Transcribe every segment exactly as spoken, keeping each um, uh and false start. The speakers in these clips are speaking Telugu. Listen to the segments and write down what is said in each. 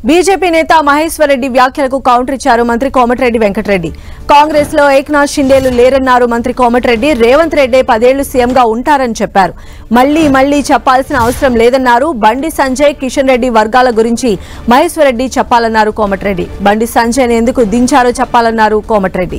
బీజేపీ నేత మహేశ్వర్ రెడ్డి వ్యాఖ్యలకు కౌంటర్ ఇచ్చారు మంత్రి కోమటిరెడ్డి వెంకటరెడ్డి. కాంగ్రెస్ లో ఏక్నాథ్ షిండేలు లేరన్నారు మంత్రి కోమటిరెడ్డి. రేవంత్ రెడ్డి పదేళ్లు సీఎంగా ఉంటారని చెప్పారు. మళ్లీ మళ్లీ చెప్పాల్సిన అవసరం లేదన్నారు. బండి సంజయ్, కిషన్ రెడ్డి వర్గాల గురించి మహేశ్వర్ రెడ్డి చెప్పాలన్నారు కోమటిరెడ్డి. బండి సంజయ్ ఎందుకు దించారో చెప్పాలన్నారు కోమటిరెడ్డి.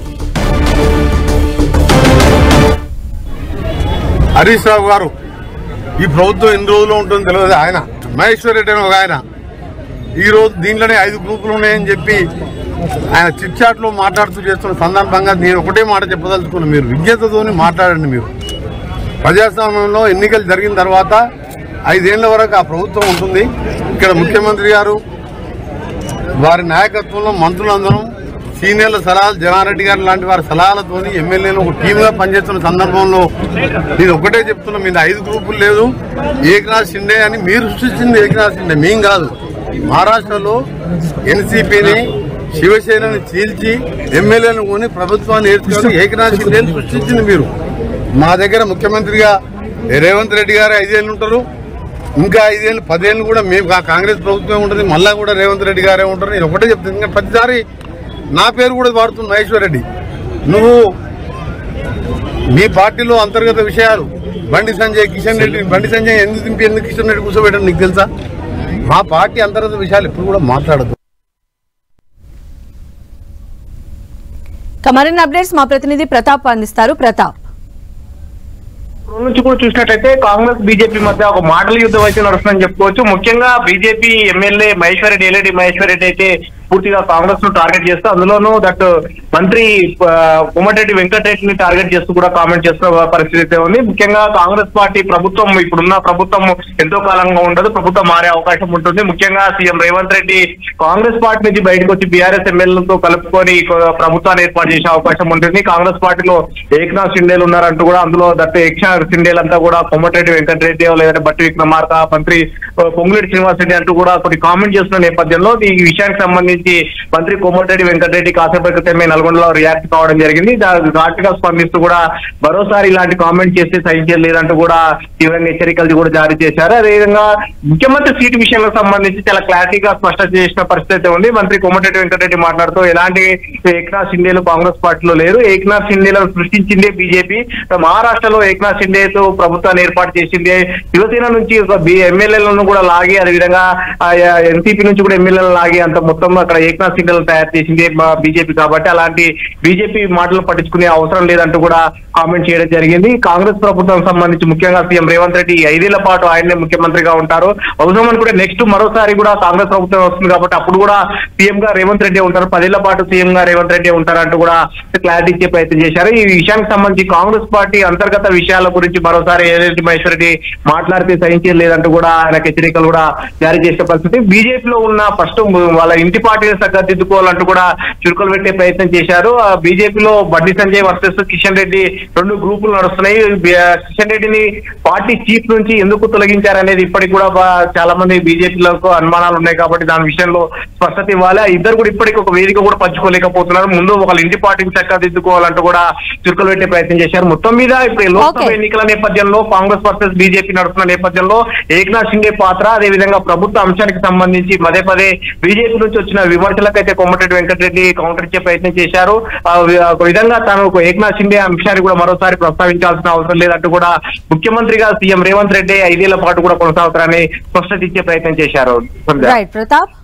హరీష్ రావు గారు ఈ ప్రభుత్వం ఎన్ని రోజులు ఉంటుందో తెలియదు. ఆయన మహేశ్వర్ రెడ్డి అని ఒక ఆయన ఈ రోజు దీంట్లోనే ఐదు గ్రూపులు ఉన్నాయని చెప్పి ఆయన చిట్ చాట్ లో మాట్లాడుతూ చేస్తున్న సందర్భంగా నేను ఒకటే మాట చెప్పదలుచుకున్నాను. మీరు విజ్ఞతతోని మాట్లాడండి. మీరు ప్రజాస్వామ్యంలో ఎన్నికలు జరిగిన తర్వాత ఐదేళ్ల వరకు ఆ ప్రభుత్వం ఉంటుంది. ఇక్కడ ముఖ్యమంత్రి గారు వారి నాయకత్వంలో మంత్రులందరం సీనియర్ల సలహాలు, జనారెడ్డి గారు లాంటి వారి సలహాలతోని ఎమ్మెల్యేలు ఒక టీమ్ గా పనిచేస్తున్న సందర్భంలో నేను ఒకటే చెప్తున్నా, మీద ఐదు గ్రూపులు లేదు. ఏక్నాథ్ షిండే అని మీరు సృష్టించింది ఏక్నాథ్ షిండే, మేం కాదు. మహారాష్ట్రలో ఎన్సీపీని, శివసేనని చీల్చి ఎమ్మెల్యేలను కొని ప్రభుత్వాన్ని ఏర్చుకొని ఏకనాథ్ షిండేని సృష్టించింది మీరు. మా దగ్గర ముఖ్యమంత్రిగా రేవంత్ రెడ్డి గారు ఐదేళ్లు ఉంటారు. ఇంకా ఐదేళ్ళు పదేళ్ళు కూడా మేము కాంగ్రెస్ ప్రభుత్వం ఉంటుంది. మళ్ళా కూడా రేవంత్ రెడ్డి గారే ఉంటారు. నేను ఒకటే చెప్తాను, ఇంకా ప్రతిసారి నా పేరు కూడా వాడుతుంది మహేశ్వర్ రెడ్డి. నువ్వు మీ పార్టీలో అంతర్గత విషయాలు బండి సంజయ్, కిషన్ రెడ్డి, బండి సంజయ్ ఎందుకు దింపి ఎందుకు కిషన్ రెడ్డి కూర్చోబెట్టడం నీకు తెలుసా? మా పార్టీ అంతర్గత విషయాలు ఎప్పుడు కూడా మాట్లాడదు. మరిన్ని అప్డేట్స్ మా ప్రతినిధి ప్రతాప్ అందిస్తారు. ప్రతాప్ నుంచి కూడా చూసినట్లయితే కాంగ్రెస్ బీజేపీ మధ్య ఒక మాటల యుద్ధం అయితే నడుస్తుందని చెప్పుకోవచ్చు. ముఖ్యంగా బీజేపీ ఎమ్మెల్యే మహేశ్వర్ రెడ్డి, ఎల్ఎడి మహేశ్వర్ రెడ్డి అయితే పూర్తిగా కాంగ్రెస్ ను టార్గెట్ చేస్తూ, అందులోనూ దట్ మంత్రి కోమటిరెడ్డి వెంకటరెడ్డిని టార్గెట్ చేస్తూ కూడా కామెంట్ చేస్తున్న పరిస్థితి అయితే ఉంది. ముఖ్యంగా కాంగ్రెస్ పార్టీ ప్రభుత్వం ఇప్పుడున్న ప్రభుత్వం ఎంతో కాలంగా ఉండదు, ప్రభుత్వం మారే అవకాశం ఉంటుంది. ముఖ్యంగా సీఎం రేవంత్ రెడ్డి కాంగ్రెస్ పార్టీ నుంచి బయటకు వచ్చి బీఆర్ఎస్ ఎమ్మెల్యేలతో కలుపుకొని ప్రభుత్వాన్ని ఏర్పాటు చేసే అవకాశం ఉంటుంది. కాంగ్రెస్ పార్టీలో ఏక్నాథ్ షిండేలు ఉన్నారంటూ కూడా, అందులో దట్ ఏక్నాథ్ షిండేలంతా కూడా కోమటిరెడ్డి వెంకటరెడ్డి లేదంటే బట్టి విక్రమార్క, మంత్రి పొంగులేటి శ్రీనివాస్ రెడ్డి అంటూ కూడా కొన్ని కామెంట్ చేస్తున్న నేపథ్యంలో ఈ విషయానికి సంబంధించి మంత్రి కోమటిరెడ్డి వెంకటరెడ్డి కాసేపు క్రితమే నల్గొండలో రియాక్ట్ కావడం జరిగింది. ఘాటుగా స్పందిస్తూ కూడా మరోసారి ఇలాంటి కామెంట్ చేస్తే సహించలేదంటూ కూడా తీవ్రంగా హెచ్చరికలు కూడా జారీ చేశారు. అదేవిధంగా ముఖ్యమంత్రి సీటు విషయాలకు సంబంధించి చాలా క్లారిటీగా స్పష్టం చేసిన పరిస్థితి ఉంది. మంత్రి కోమటిరెడ్డి వెంకటరెడ్డి మాట్లాడుతూ ఎలాంటి ఏక్నాథ్ షిండేలు కాంగ్రెస్ పార్టీలో లేరు, ఏక్నాథ్ షిండేలను సృష్టించిందే బీజేపీ. మహారాష్ట్రలో ఏక్నాథ్ షిండేతో ప్రభుత్వాన్ని ఏర్పాటు చేసిందే, శివసేన నుంచి ఒక ఎమ్మెల్యేలను కూడా లాగి, అదేవిధంగా ఎన్సీపీ నుంచి కూడా ఎమ్మెల్యేలను లాగి అంత మొత్తం అక్కడ ఏక్నాథ్ షిండేలను తయారు చేసింది బీజేపీ. కాబట్టి అలాంటి బీజేపీ మాటలు పట్టించుకునే అవసరం లేదంటూ కూడా కామెంట్ చేయడం జరిగింది. కాంగ్రెస్ ప్రభుత్వం సంబంధించి ముఖ్యంగా సీఎం రేవంత్ రెడ్డి ఐదేళ్ల పాటు ఆయనే ముఖ్యమంత్రిగా ఉంటారు. అవసరం అనుకుంటే నెక్స్ట్ మరోసారి కూడా కాంగ్రెస్ ప్రభుత్వం వస్తుంది కాబట్టి అప్పుడు కూడా సీఎం గా రేవంత్ రెడ్డి ఉంటారు, పదేళ్ల పాటు సీఎం గా రేవంత్ రెడ్డి ఉంటారంటూ కూడా క్లారిటీ ఇచ్చే ప్రయత్నం చేశారు. ఈ విషయానికి సంబంధించి కాంగ్రెస్ పార్టీ అంతర్గత విషయాల గురించి మరోసారి ఏదైతే మహేశ్వర్ రెడ్డి మాట్లాడితే సహించేది లేదంటూ కూడా ఆయన హెచ్చరికలు కూడా జారీ చేసే పరిస్థితి. బీజేపీలో ఉన్న ఫస్ట్ వాళ్ళ ఇంటి పార్టీని సరిదిద్దుకోవాలంటూ కూడా చురుకలు పెట్టే ప్రయత్నం చేశారు. బీజేపీలో బండి సంజయ్ వర్సెస్ కిషన్ రెడ్డి రెండు గ్రూపులు నడుస్తున్నాయి. కిషన్ రెడ్డిని పార్టీ చీఫ్ నుంచి ఎందుకు తొలగించారనేది ఇప్పటికి కూడా చాలా మంది బీజేపీలకు అనుమానాలు ఉన్నాయి. కాబట్టి దాని విషయంలో స్పష్టత ఇవ్వాలి. ఇద్దరు కూడా ఇప్పటికి ఒక వేదిక కూడా పంచుకోలేకపోతున్నారు. ముందు ఒక ఇంటి పార్టీని చక్కదిద్దుకోవాలంటూ కూడా చురుకలు పెట్టే ప్రయత్నం చేశారు. మొత్తం మీద ఇప్పుడు లోక్సభ ఎన్నికల నేపథ్యంలో కాంగ్రెస్ వర్సెస్ బీజేపీ నడుస్తున్న నేపథ్యంలో ఏక్నాథ్ షిండే పాత్ర, అదేవిధంగా ప్రభుత్వ అంశానికి సంబంధించి పదే పదే బీజేపీ నుంచి వచ్చిన విమర్శలకైతే కోమటిరెడ్డి వెంకటరెడ్డి కౌంటర్ ఇచ్చే ప్రయత్నం చేశారు. ఒక విధంగా తాను ఏక్నాథ్ షిండే అంశాన్ని కూడా మరోసారి ప్రస్తావించాల్సిన అవసరం లేదంటూ కూడా ముఖ్యమంత్రిగా సీఎం రేవంత్ రెడ్డి ఐదేళ్ల పాటు కూడా కొనసాగుతారని స్పష్టత ఇచ్చే ప్రయత్నం చేశారు. ప్రతాప్.